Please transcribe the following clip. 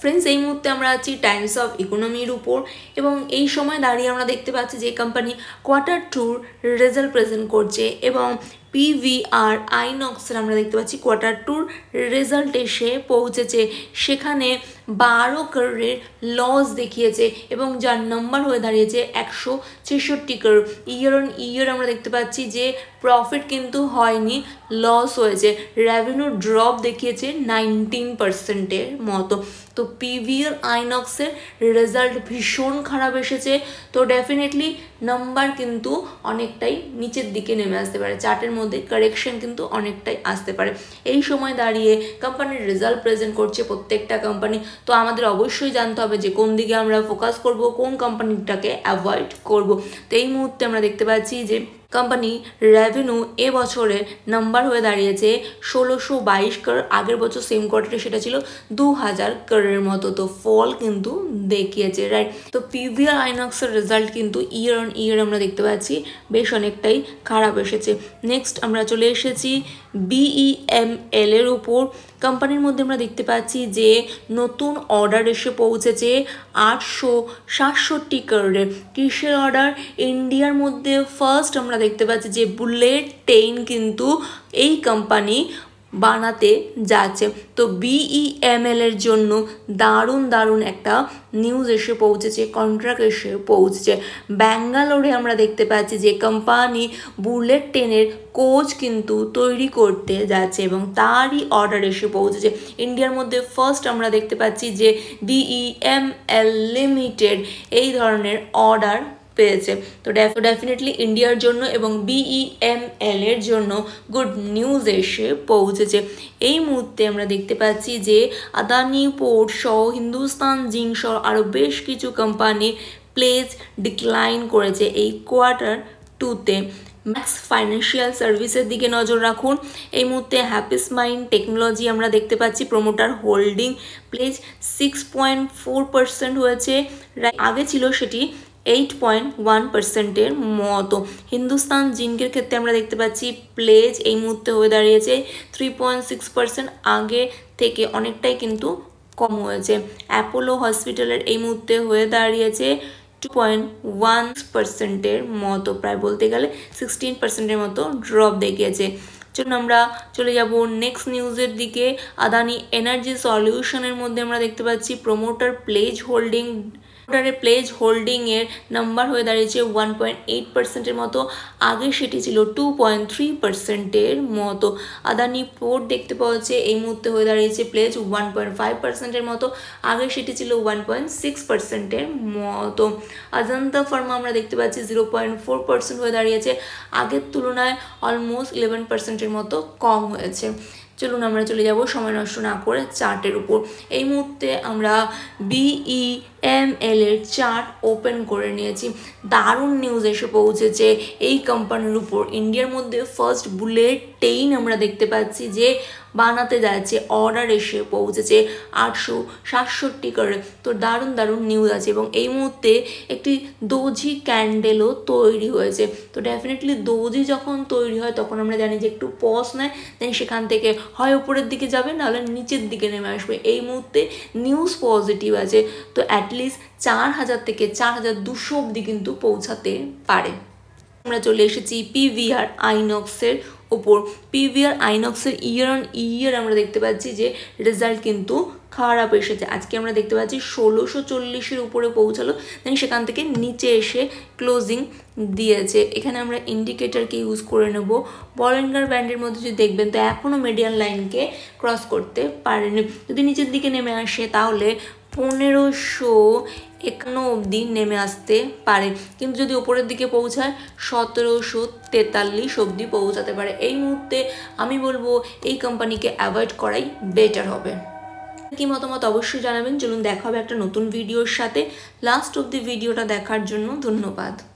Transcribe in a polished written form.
Friends এই মুহূর্তে আমরা আছি টাইমস অফ ইকোনমির উপর এবং এই সময় দাঁড়িয়ে আমরা দেখতে পাচ্ছি যে কোম্পানি কোয়ার্টার 2 রেজাল্ট প্রেজেন্ট করছে এবং পিভিআর আইনক্সের আমরা দেখতে পাচ্ছি কোয়ার্টার 2 রেজাল্ট এসে পৌঁছেছে সেখানে 12 করোড়ের লস দেখিয়েছে এবং যার নাম্বার হয়ে দাঁড়িয়েছে 166 করোড়। ইয়ার অন ইয়ার আমরা দেখতে পাচ্ছি যে প্রফিট কিন্তু হয়নি, লস হয়েছে। রেভিনিউ ড্রপ দেখিয়েছে 19%-এর মতো। তো পিভিআর আইনক্সের রেজাল্ট ভীষণ খারাপ এসেছে। তো ডেফিনেটলি নাম্বার কিন্তু অনেকটাই নিচের দিকে নেমে আসতে পারে, চার্টের মধ্যে কারেকশন কিন্তু অনেকটাই আসতে পারে। এই সময় দাঁড়িয়ে কোম্পানির রেজাল্ট প্রেজেন্ট করছে প্রত্যেকটা কোম্পানি। তো আমাদের অবশ্যই জানতে হবে যে কোন দিকে আমরা ফোকাস করব, কোন কোম্পানিটাকে অ্যাভয়েড করব। তো এই মুহূর্তে আমরা দেখতে পাচ্ছি যে কোম্পানি রেভিনিউ এবছরে নাম্বার হয়ে দাঁড়িয়েছে 1622 করোড়। আগের বছর সেম কোয়ার্টারে সেটা ছিল 2000 করোড়ের মতো। তো ফল কিন্তু দেখিয়েছে, রাইট। তো পিভিআর আইনক্সের রেজাল্ট কিন্তু ইয়ার অন ইয়ার আমরা দেখতে পাচ্ছি বেশ অনেকটাই খারাপ এসেছে। নেক্সট আমরা চলে এসেছি বিইএমএল এর উপর। কোম্পানির মধ্যে আমরা দেখতে পাচ্ছি যে নতুন অর্ডার এসে পৌঁছেছে 867 করোড়ের। কিসের অর্ডার? ইন্ডিয়ার মধ্যে ফার্স্ট আমরা দেখতে পাচ্ছি যে বুলেট ট্রেন কিন্তু এই কোম্পানি বানাতে যাচ্ছে। তো বিইএমএল এর জন্য দারুণ একটা নিউজ এসে পৌঁছেছে, কন্ট্রাক্ট এসে পৌঁছেছে। ব্যাঙ্গালোরে আমরা দেখতে পাচ্ছি যে কোম্পানি বুলেট ট্রেনের কোচ কিন্তু তৈরি করতে যাচ্ছে এবং তারই অর্ডার এসে পৌঁছেছে। ইন্ডিয়ার মধ্যে ফার্স্ট আমরা দেখতে পাচ্ছি যে বিইএমএল লিমিটেড এই ধরনের অর্ডার পেয়েছে। তো ডেফিনেটলি ইন্ডিয়ার জন্য এবং বিইএমএল এর জন্য গুড নিউজ এসে পৌঁছেছে। এই মুহূর্তে আমরা দেখতে পাচ্ছি যে আদানি পোর্ট সহ হিন্দুস্তান জিঙ্ক সহ আরও বেশ কিছু কোম্পানি প্লেজ ডিক্লাইন করেছে এই কোয়ার্টার 2-তে। ম্যাক্স ফাইন্যান্সিয়াল সার্ভিসের দিকে নজর রাখুন। এই মুহূর্তে হ্যাপিস মাইন্ড টেকনোলজি আমরা দেখতে পাচ্ছি প্রমোটার হোল্ডিং প্লেজ 6.4% হয়েছে, আগে ছিল সেটি 8.1%-এর মতো। হিন্দুস্তান জিঙ্কের ক্ষেত্রে আমরা দেখতে পাচ্ছি প্লেজ এই মুহূর্তে হয়ে দাঁড়িয়েছে 3.6%, আগে থেকে অনেকটাই কিন্তু কম হয়েছে। অ্যাপোলো হসপিটালের এই মুহূর্তে হয়ে দাঁড়িয়েছে 2.1%-এর মতো, প্রায় বলতে গেলে 16%-এর মতো ড্রপ দেখিয়েছে। চলুন আমরা চলে যাব নেক্সট নিউজের দিকে। আদানি এনার্জি সলিউশনের মধ্যে আমরা দেখতে পাচ্ছি প্রমোটার প্লেজ হোল্ডিং প্লেজ হোল্ডিংয়ের নাম্বার হয়ে দাঁড়িয়েছে 1.8%-এর মতো, আগে সেটি ছিল 2.3%-এর মতো। আদানি পোর্ট দেখতে পাওয়া যাচ্ছে এই মুহূর্তে হয়ে দাঁড়িয়েছে প্লেজ 1.5%-এর মতো, আগে সেটি ছিল 1.6%-এর মতো। অজন্তা ফার্মা আমরা দেখতে পাচ্ছি 0.4% হয়ে দাঁড়িয়েছে, আগের তুলনায় অলমোস্ট 11%-এর মতো কম হয়েছে। চলুন আমরা চলে যাব সময় নষ্ট না করে চার্টের উপর। এই মুহূর্তে আমরা বিইএমএল এর চার্ট ওপেন করে নিয়েছি। দারুণ নিউজ এসে পৌঁছেছে এই কোম্পানির উপর। ইন্ডিয়ার মধ্যে ফার্স্ট বুলেট ট্রেন আমরা দেখতে পাচ্ছি যে বানাতে যাচ্ছে, অর্ডার এসে পৌঁছেছে 867 করোড়। তো দারুণ নিউজ আছে এবং এই মুহূর্তে একটি দোজি ক্যান্ডেলও তৈরি হয়েছে। তো ডেফিনেটলি দোজি যখন তৈরি হয় তখন আমরা জানি যে একটু পজ নেয়, দেন সেখান থেকে হয় উপরের দিকে যাবে নাহলে নিচের দিকে নেমে আসবে। এই মুহূর্তে নিউজ পজিটিভ আছে, তো অ্যাটলিস্ট 4000 থেকে 4200 অবধি কিন্তু পৌঁছাতে পারে। আমরা চলে এসেছি পিভিআর আইনক্সের ওপর। পিভিআর আইনক্সের ইয়ার অন ইয়ার আমরা দেখতে পাচ্ছি যে রেজাল্ট কিন্তু খারাপ এসেছে। আজকে আমরা দেখতে পাচ্ছি 1640-এর উপরে পৌঁছালো, দেন সেখান থেকে নিচে এসে ক্লোজিং দিয়েছে। এখানে আমরা ইন্ডিকেটারকে ইউজ করে নেব। বলিঙ্গার ব্যান্ডের মধ্যে যদি দেখবেন তো এখনও মিডিয়ান লাইনকে ক্রস করতে পারেনি। যদি নিচের দিকে নেমে আসে তাহলে 1551 অবধি নেমে আসতে পারে, কিন্তু যদি উপরের দিকে পৌঁছায় 1743 অবধি পৌঁছাতে পারে। এই মুহূর্তে আমি বলবো এই কোম্পানিকে অ্যাভয়েড করাই বেটার হবে। কি মতামত অবশ্যই জানাবেন। চলুন দেখা হবে একটা নতুন ভিডিওর সাথে। লাস্ট অবধি ভিডিওটা দেখার জন্য ধন্যবাদ।